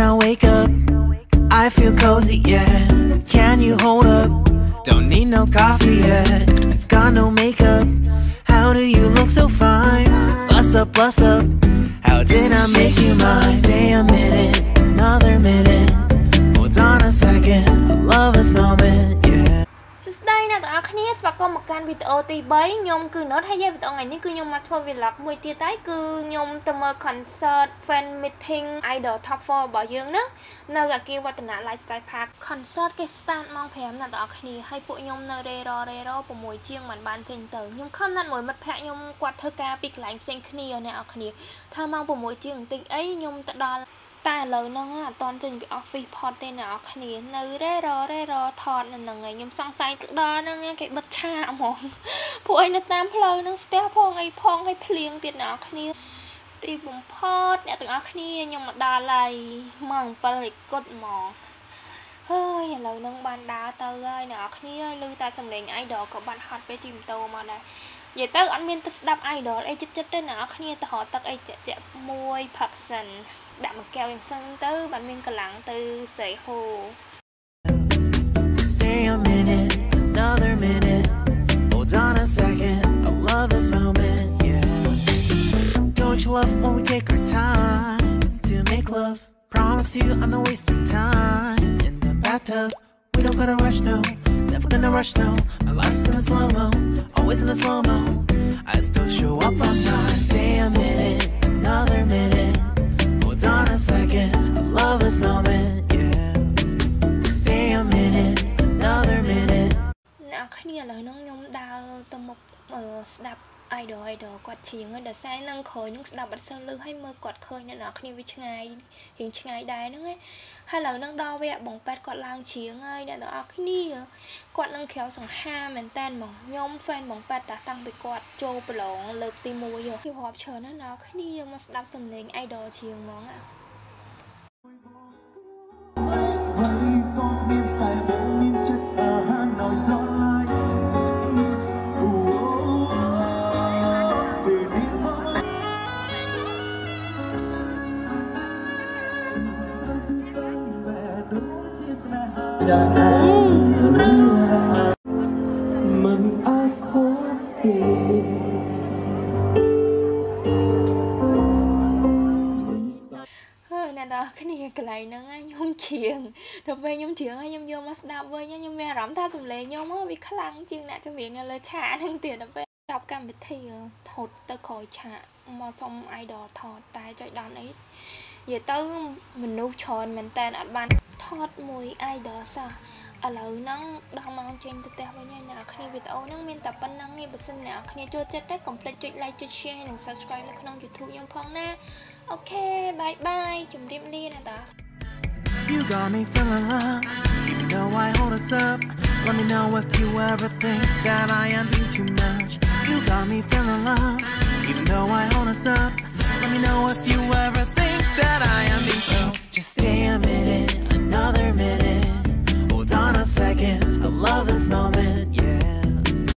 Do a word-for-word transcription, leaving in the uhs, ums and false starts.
I wake up, I feel cozy, yeah. Can you hold up? Don't need no coffee yet. I've got no makeup. How do you look so fine? Bust up, bust up. How did I make you mine? Stay a minute, another minute. Hold on a second, I love this moment, yeah. đây nè tụi anhគ្នាស្វាគមន៍មកកាន់វីដេអូទី3ខ្ញុំគឺ note ហើយវីដេអូថ្ងៃនេះគឺខ្ញុំមកធ្វើ vlog មួយទៀតហើយគឺខ្ញុំទៅមើល concert fan meeting idol top four របស់យើងណានៅអាគារវឌ្ឍនៈ lifestyle park concert គេ start ម៉ោងfiveណាតើអ្នកគ្នាហើយពួកខ្ញុំនៅរេររេរ6ជាងមិនបានចេញទៅខ្ញុំខំណាត់មួយមិត្តភក្តិខ្ញុំគាត់ធ្វើការពីកន្លែងផ្សេងគ្នាអ្នកគ្នាថាម៉ោង6ជាងបន្តិចអីខ្ញុំទៅដល់តែឥឡូវហ្នឹងអត់តន់ចេញពី office pot ទេអ្នកគ្នានៅរេររេរថតនៅហ្នឹងហើយខ្ញុំសង្ស័យទៅដល់ហ្នឹងគេបិទឆាហ្មងពួកអីនៅតាមផ្លូវហ្នឹងស្ទះផងអីផងហើយភ្លៀងទៀតអ្នកគ្នាទីបំផុតអ្នកទាំងអស់គ្នាខ្ញុំមកដល់ហើយម៉ោងsevenហើយគត់ហ្មងហើយឥឡូវហ្នឹងបានដើរទៅហើយអ្នកគ្នាឮតែសំឡេង idol ក៏បាត់ហត់ពេលជិះម៉ូតូមកដែរនិយាយទៅអត់មានទៅស្ដាប់ idol អីចិត្តចិត្តទេអ្នកគ្នាទៅរកទឹកអីចាក់ចាក់មួយផឹកសិនដាក់មួយកែវយ៉ាងសឹងទៅបានមានកម្លាំងទៅស្រីហូ Stay a minute, another minute. Hold on a second, I love this moment, yeah. Don't you love when we take our time to make love? Promise you I'm not wasting time in the bathtub. We don't gotta rush, no. Never gonna rush, no. Our life's in a slow-mo, always in a slow-mo. I still show up on time. Stay a minute, another minute. Hold on a second, I love this moment, yeah. Stay a minute, another minute. អ្នកគ្នាឥឡូវហ្នឹងខ្ញុំដើរទៅមុខស្ដាប់ idol idol គាត់ឈៀងហើយដល់ស្អែកនឹងក្រោយនឹងស្ដាប់អត់សូវលឺហើយមើលគាត់ឃើញអ្នកគ្នាវាឆ្ងាយរៀងឆ្ងាយដែរហ្នឹងឯងហើយឥឡូវហ្នឹងដល់វគ្គបងប៉ែតគាត់ឡើងឈៀងហើយអ្នកទាំងអស់គ្នាគាត់នឹងក្រៅសង្ហាមែនតើហ្មងខ្ញុំ fan បងប៉ែតតាតាំងពីគាត់ចូលប្រឡងលើកទីoneយកខ្ញុំរាប់ច្រើនណាស់អ្នកគ្នាមកស្ដាប់សំឡេង idol ឈៀងហ្មងអាមិនអាចខកទេហើយអ្នកនរគ្នាកន្លែងហ្នឹងខ្ញុំច្រៀងដល់ពេលខ្ញុំច្រៀងហើយខ្ញុំយកមកស្ដាប់វិញខ្ញុំមានអារម្មណ៍ថាសំឡេងខ្ញុំវាខ្លាំងជាងអ្នកចម្រៀងនៅលើឆាកហ្នឹងទៀតដល់ពេលចប់កម្មវិធីថតទៅក្រោយឆាកមកសុំ idol ថតតែចុចដល់អីនិយាយទៅមនុស្សច្រើនមែនតើអត់បានថតមួយ idol សោះឥឡូវហ្នឹងដល់ម៉ោងចេញទៅផ្ទះវិញហើយអ្នកគ្នាវីដេអូហ្នឹងមានតែប៉ុណ្្នឹងទេបើសិនអ្នកគ្នាចូលចិត្តទេកុំភ្លេចចុច like ចុច share និង subscribe នៅក្នុង YouTube ខ្ញុំផងណាអូខេ bye bye ជម្រាបលាណាតា You got me feeling love, even though I hold us up. Let me know if you ever think that I am being too much. You got me feeling love, even though I hold us up. Let me know if you ever